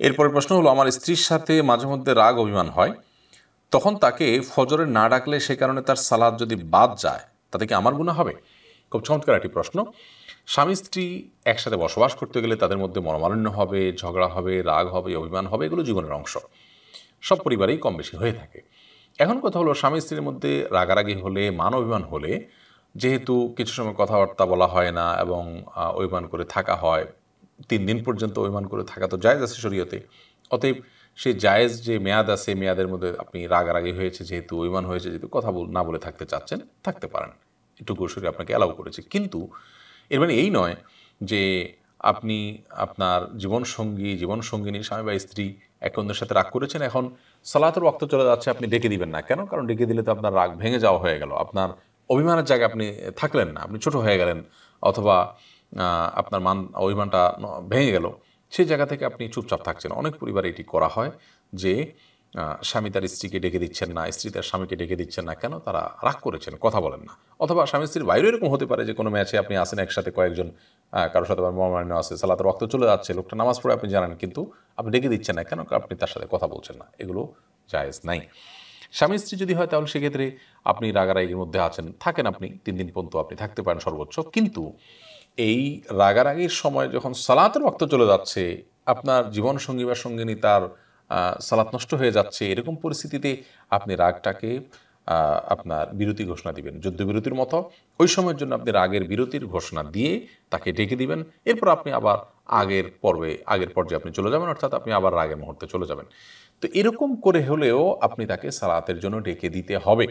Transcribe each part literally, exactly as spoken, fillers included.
এরপরের প্রশ্ন হলো, আমার স্ত্রীর সাথে মাঝে মধ্যে রাগ অভিমান হয়, তখন তাকে ফজরে না ডাকলে সে কারণে তার সালাত যদি বাদ যায় তাতে কি আমার গুনাহ হবে? খুব চমৎকার একটি প্রশ্ন। স্বামী স্ত্রী একসাথে বসবাস করতে গেলে তাদের মধ্যে মনোমালিন্য হবে, ঝগড়া হবে, রাগ হবে, অভিমান হবে, এগুলো জীবনের অংশ, সব পরিবারেই কম বেশি হয়ে থাকে। এখন কথা হলো, স্বামী স্ত্রীর মধ্যে রাগারাগি হলে, মান অভিমান হলে, যেহেতু কিছু সময় কথাবার্তা বলা হয় না এবং অভিমান করে থাকা হয়, তিন দিন পর্যন্ত অভিমান করে থাকা তো জায়েজ আছে শরীয়তে। অতএব সেই জায়েজ যে মেয়াদ আছে, মেয়াদের মধ্যে আপনি রাগারাগি হয়েছে যেহেতু, অভিমান হয়েছে যেহেতু, কথা না বলে থাকতে চাচ্ছেন, থাকতে পারেন, এটুকু শরীর আপনাকে অ্যালাউ করেছে। কিন্তু এর মানে এই নয় যে আপনি আপনার জীবনসঙ্গী জীবনসঙ্গিনী স্বামী বা স্ত্রী একে অন্যের সাথে রাগ করেছেন, এখন সালাতের ওয়াক্ত চলে যাচ্ছে, আপনি ডেকে দিবেন না। কেন? কারণ ডেকে দিলে তো আপনার রাগ ভেঙে যাওয়া হয়ে গেল, আপনার অভিমানের জায়গায় আপনি থাকলেন না, আপনি ছোট হয়ে গেলেন, অথবা আপনার মান অভিমানটা ভেঙে গেল, সেই জায়গা থেকে আপনি চুপচাপ থাকছেন। অনেক পরিবারে এটি করা হয় যে স্বামী তার স্ত্রীকে ডেকে দিচ্ছেন না, স্ত্রী তার স্বামীকে ডেকে দিচ্ছেন না। কেন? তারা রাগ করেছেন, কথা বলেন না। অথবা স্বামী স্ত্রীর বাইরেও এরকম হতে পারে যে কোনো ম্যাচে আপনি আসেন একসাথে, কয়েকজন, কারোর সাথে মনোমালিন্য আছে, সালাতের ওয়াক্ত চলে যাচ্ছে, লোকটা নামাজ পড়ে আপনি জানেন, কিন্তু আপনি ডেকে দিচ্ছেন না। কেন? আপনি তার সাথে কথা বলছেন না। এগুলো জায়েজ নাই। স্বামী স্ত্রী যদি হয় তাহলে সেক্ষেত্রে আপনি রাগারাগির মধ্যে আছেন, থাকেন, আপনি তিন দিন পর্যন্ত আপনি থাকতে পারেন সর্বোচ্চ। কিন্তু এই রাগারাগির সময় যখন সালাতের ওয়াক্ত চলে যাচ্ছে, আপনার জীবনসঙ্গী বা সঙ্গিনী তার সালাত নষ্ট হয়ে যাচ্ছে, এরকম পরিস্থিতিতে আপনি রাগটাকে আপনার বিরতি ঘোষণা দিবেন, যুদ্ধবিরতির মতো। ওই সময়ের জন্য আপনি রাগের বিরতির ঘোষণা দিয়ে তাকে ডেকে দিবেন। এরপর আপনি আবার আগের পর্বে আগের পর্যায়ে আপনি চলে যাবেন, অর্থাৎ আপনি আবার রাগের মুহূর্তে চলে যাবেন। তো এরকম করে হলেও আপনি তাকে সালাতের জন্য ডেকে দিতে হবে।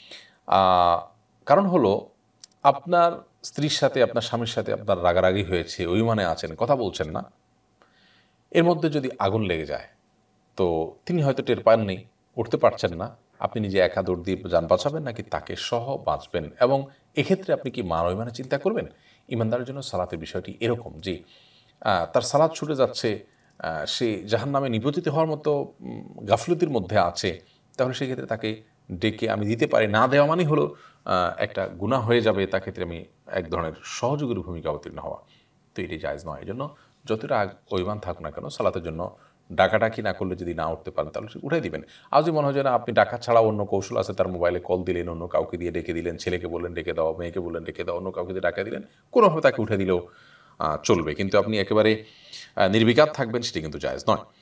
কারণ হলো, আপনার স্ত্রীর সাথে, আপনার স্বামীর সাথে আপনার রাগারাগি হয়েছে, অভিমানে আছেন, কথা বলছেন না, এর মধ্যে যদি আগুন লেগে যায় তো তিনি হয়তো টের পাননি, উঠতে পারছেন না, আপনি নিজে একা দৌড় দিয়ে যান বাঁচাবেন নাকি তাকে সহ বাঁচবেন? এবং এক্ষেত্রে আপনি কি মান অভিমানে চিন্তা করবেন? ইমানদারের জন্য সালাতের বিষয়টি এরকম যে তার সালাত ছুটে যাচ্ছে, সে জাহান্নামে নিপতিত হওয়ার মতো গাফলতির মধ্যে আছে, তাহলে সেক্ষেত্রে তাকে ডেকে আমি দিতে পারি, না দেওয়া মানে হলো একটা গুনাহ হয়ে যাবে, তার ক্ষেত্রে আমি এক ধরনের সহযোগীর ভূমিকা অবতীর্ণ হওয়া। তো এটি জায়েজ নয়। এই জন্য যতটা অভিমান থাকুক না কেন, সালাতের জন্য ডাকাডাকি না করলে যদি না উঠতে পারেন তাহলে উঠাই দিবেন। আর যদি মনে হয় যে না, আপনি ডাকা ছাড়া অন্য কৌশল আছে, তার মোবাইলে কল দিলেন, অন্য কাউকে দিয়ে ডেকে দিলেন, ছেলেকে বললেন ডেকে দাও, মেয়েকে বললেন ডেকে দাও, অন্য কাউকে দিয়ে ডাকা দিলেন, কোনোভাবে তাকে উঠে দিলেও চলবে, কিন্তু আপনি একেবারে নির্বিকার থাকবেন, সেটি কিন্তু জায়েজ নয়।